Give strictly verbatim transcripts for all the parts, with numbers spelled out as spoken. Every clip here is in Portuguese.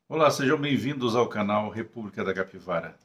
Olá, sejam bem-vindos ao canal República da Capivara.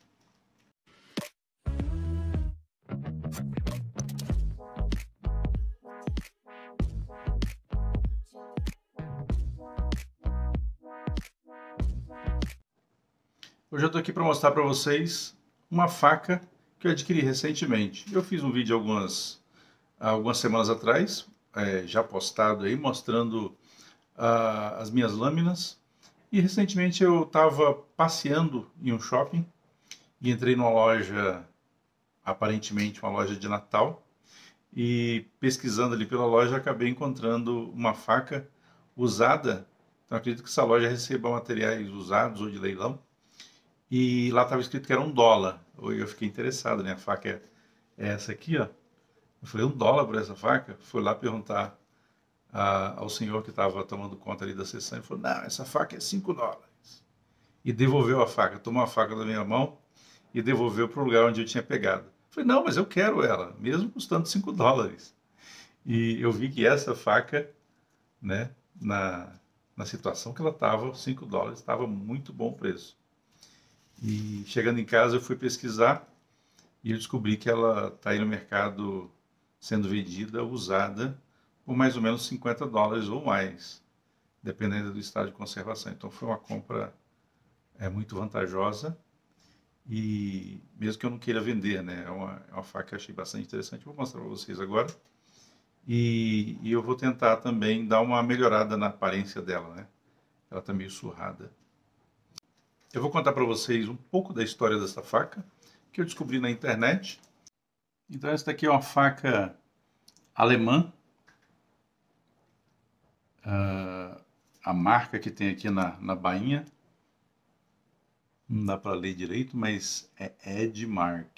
Hoje eu estou aqui para mostrar para vocês uma faca que eu adquiri recentemente. Eu fiz um vídeo algumas, algumas semanas atrás, é, já postado aí, mostrando ah, as minhas lâminas. E recentemente eu estava passeando em um shopping e entrei numa loja, aparentemente uma loja de Natal, e pesquisando ali pela loja acabei encontrando uma faca usada. Então acredito que essa loja receba materiais usados ou de leilão. E lá estava escrito que era um dólar. Eu fiquei interessado, né? A faca é é essa aqui, ó. Eu falei, um dólar por essa faca? Fui lá perguntar a, ao senhor que estava tomando conta ali da sessão. Ele falou, não, essa faca é cinco dólares. E devolveu a faca, tomou a faca da minha mão e devolveu para o lugar onde eu tinha pegado. Eu falei, não, mas eu quero ela, mesmo custando cinco dólares. E eu vi que essa faca, né, na, na situação que ela estava, cinco dólares, estava muito bom o preço. E chegando em casa eu fui pesquisar e eu descobri que ela está aí no mercado sendo vendida, usada, por mais ou menos cinquenta dólares ou mais, dependendo do estado de conservação. Então foi uma compra é, muito vantajosa e mesmo que eu não queira vender, né? É uma, é uma faca que eu achei bastante interessante. Vou mostrar para vocês agora. E, e eu vou tentar também dar uma melhorada na aparência dela, né? Ela está meio surrada. Eu vou contar para vocês um pouco da história dessa faca, que eu descobri na internet. Então essa daqui é uma faca alemã. Uh, a marca que tem aqui na, na bainha, não dá para ler direito, mas é Edmark.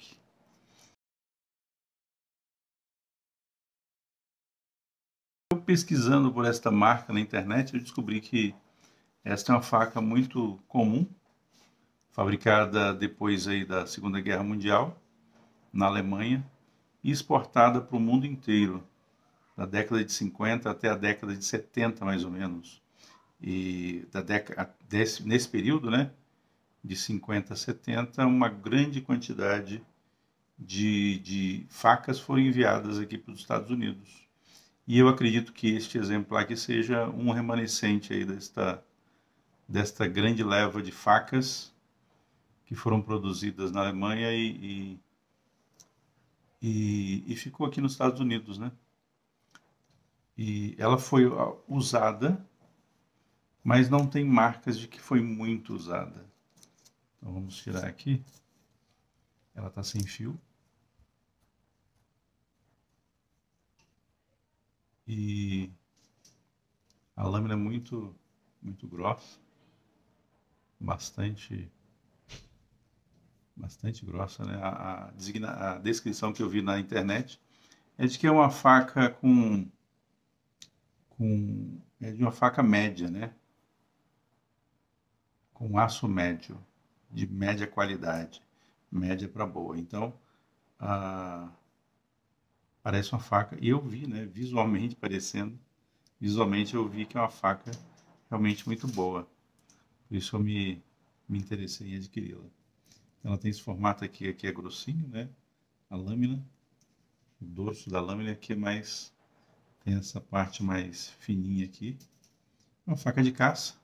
Eu pesquisando por esta marca na internet, eu descobri que esta é uma faca muito comum, fabricada depois aí da Segunda Guerra Mundial, na Alemanha, e exportada para o mundo inteiro, da década de cinquenta até a década de setenta, mais ou menos. E da década, desse, nesse período, né, de cinquenta a setenta, uma grande quantidade de, de facas foram enviadas aqui para os Estados Unidos. E eu acredito que este exemplar aqui seja um remanescente aí desta, desta grande leva de facas que foram produzidas na Alemanha e, e, e ficou aqui nos Estados Unidos, né? E ela foi usada, mas não tem marcas de que foi muito usada. Então vamos tirar aqui. Ela está sem fio. E a lâmina é muito, muito grossa. Bastante, bastante grossa, né? A, a, designa, a descrição que eu vi na internet é de que é uma faca com, com é de uma faca média, né? Com aço médio, de média qualidade, média para boa. Então, a, parece uma faca, e eu vi, né? Visualmente parecendo, visualmente eu vi que é uma faca realmente muito boa. Por isso eu me, me interessei em adquiri-la. Ela tem esse formato aqui, aqui é grossinho, né? A lâmina, o dorso da lâmina aqui é mais, tem essa parte mais fininha aqui. Uma faca de caça,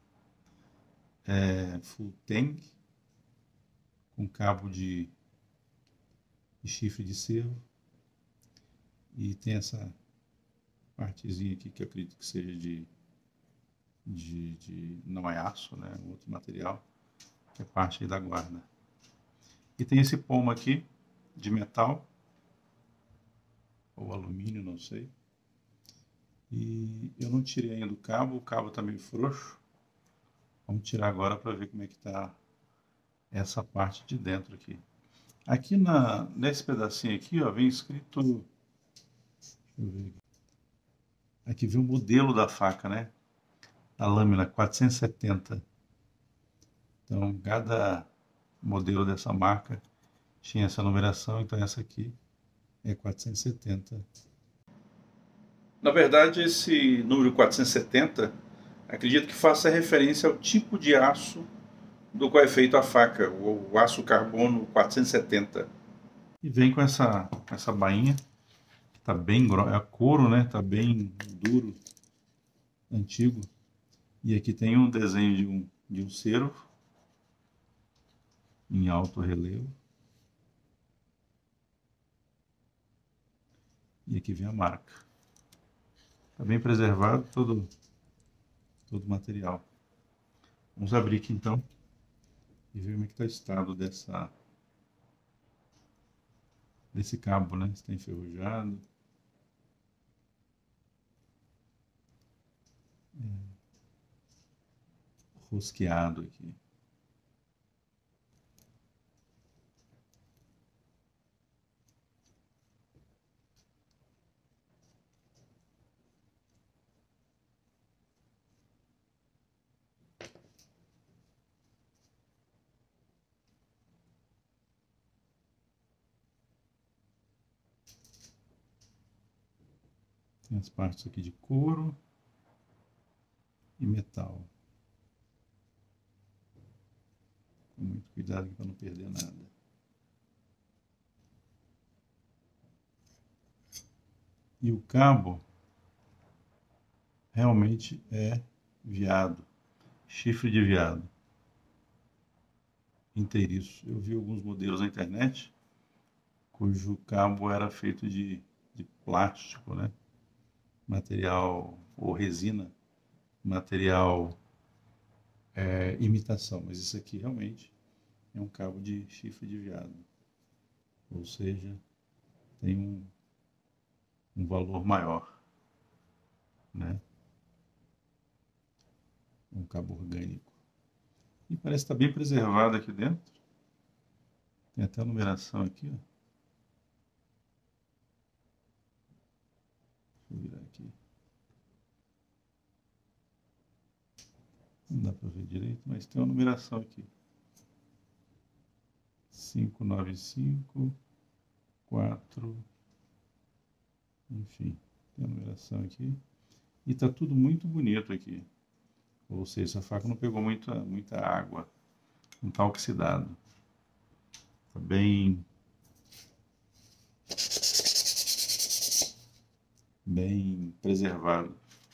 é, full tang, com cabo de, de chifre de cervo. E tem essa partezinha aqui que eu acredito que seja de, de, de não é aço, né? Outro material, que é parte aí da guarda. E tem esse pomo aqui de metal, ou alumínio, não sei. E eu não tirei ainda o cabo, o cabo está meio frouxo. Vamos tirar agora para ver como é que está essa parte de dentro aqui. Aqui na, nesse pedacinho aqui, ó, vem escrito... Deixa eu ver aqui. Aqui vem o modelo da faca, né? A lâmina quatrocentos e setenta. Então, cada modelo dessa marca tinha essa numeração, então essa aqui é quatrocentos e setenta. Na verdade, esse número quatrocentos e setenta Acredito que faça referência ao tipo de aço do qual é feito a faca, o aço carbono quatrocentos e setenta. E vem com essa, com essa bainha, que tá bem grossa, é couro, né? Tá bem duro, antigo. E aqui tem um desenho de um, de um cervo em alto relevo. E aqui vem a marca. Está bem preservado todo, todo o material. Vamos abrir aqui então e ver como é que está o estado dessa, desse cabo, né? Está enferrujado. É, rosqueado aqui. Tem as partes aqui de couro e metal. Com muito cuidado para não perder nada. E o cabo realmente é veado, chifre de veado, inteiriço. Eu vi alguns modelos na internet cujo cabo era feito de, de plástico, né? Material ou resina, material é, imitação, mas isso aqui realmente é um cabo de chifre de veado, ou seja, tem um, um valor maior, né? Um cabo orgânico. E parece estar bem preservado aqui dentro. Tem até a numeração aqui, ó. Deixa eu virar aqui. Não dá para ver direito, mas tem uma numeração aqui. cinco nove cinco, quatro, enfim, tem a numeração aqui. E está tudo muito bonito aqui. Ou seja, essa faca não pegou muita, muita água, não está oxidado. Está bem, bem preservado.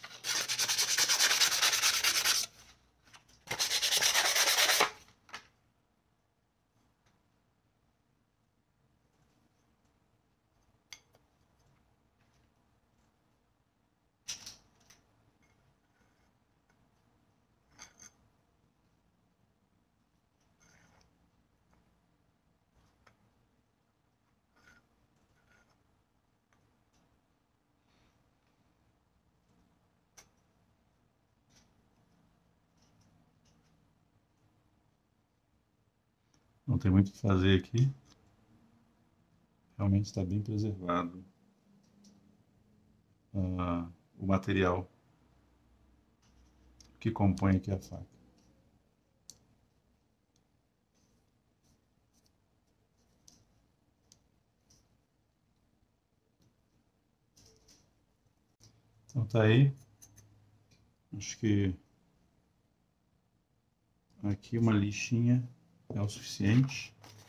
Não tem muito o que fazer aqui. Realmente está bem preservado uh, o material que compõe aqui a faca. Então tá aí. Acho que aqui uma lixinha é o suficiente.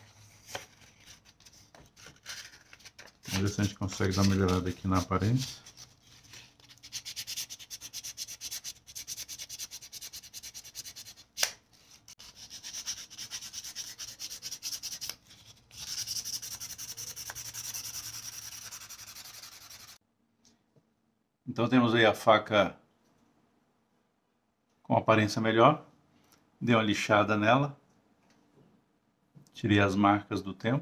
Vamos ver se a gente consegue dar uma melhorada aqui na aparência. Então temos aí a faca com aparência melhor. Dei uma lixada nela. Tirei as marcas do tempo.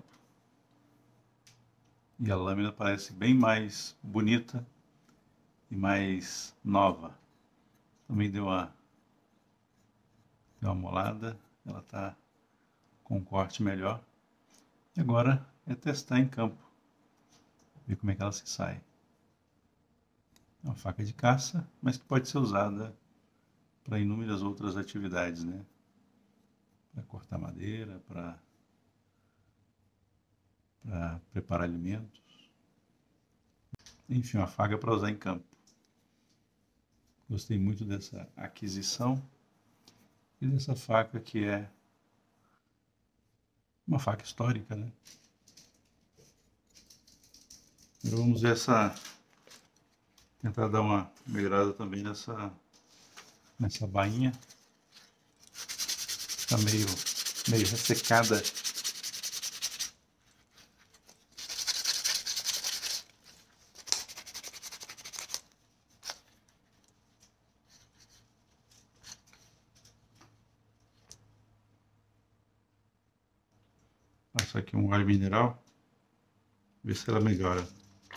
E a lâmina parece bem mais bonita e mais nova. Também deu uma, deu uma molada. Ela está com um corte melhor. E agora é testar em campo. Ver como é que ela se sai. É uma faca de caça, mas que pode ser usada para inúmeras outras atividades, né? Para cortar madeira, para para preparar alimentos. Enfim, uma faca para usar em campo. Gostei muito dessa aquisição e dessa faca que é uma faca histórica, né? Agora vamos ver essa, tentar dar uma melhorada também nessa, nessa bainha. Está meio, meio ressecada. Passar aqui um óleo mineral, ver se ela melhora.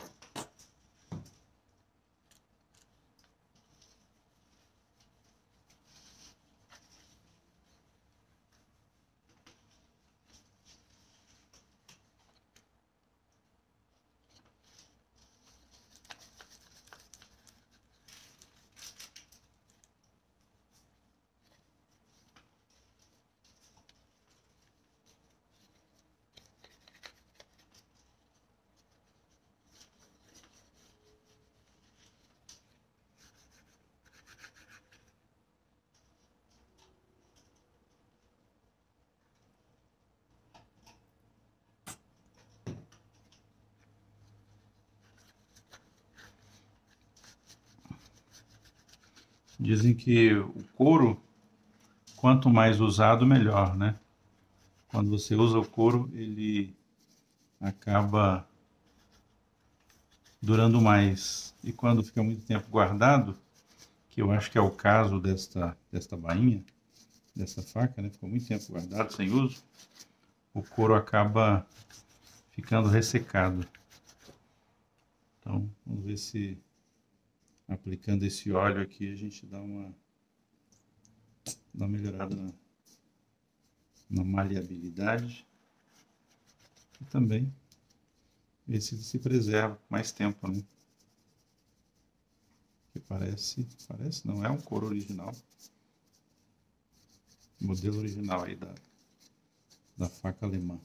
Dizem que o couro, quanto mais usado, melhor, né? Quando você usa o couro, ele acaba durando mais. E quando fica muito tempo guardado, que eu acho que é o caso desta, desta bainha, dessa faca, né? Ficou muito tempo guardado, sem uso, o couro acaba ficando ressecado. Então, vamos ver se aplicando esse óleo aqui a gente dá uma, dá uma melhorada na, na maleabilidade e também ver se se preserva mais tempo, né? Que parece, parece não, é um couro original, modelo original aí da, da faca alemã.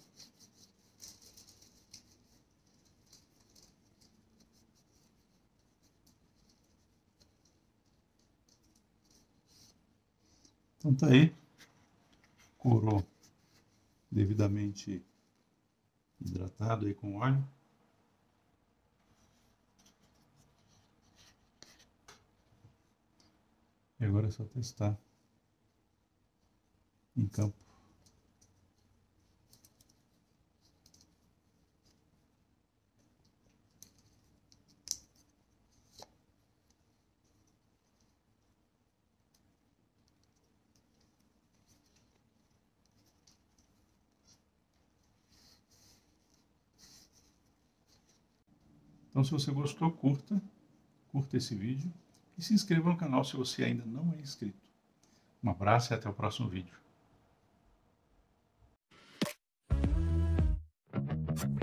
Então tá aí, couro devidamente hidratado aí com óleo. E agora é só testar em campo. Então, se você gostou, curta, curta esse vídeo e se inscreva no canal se você ainda não é inscrito. Um abraço e até o próximo vídeo.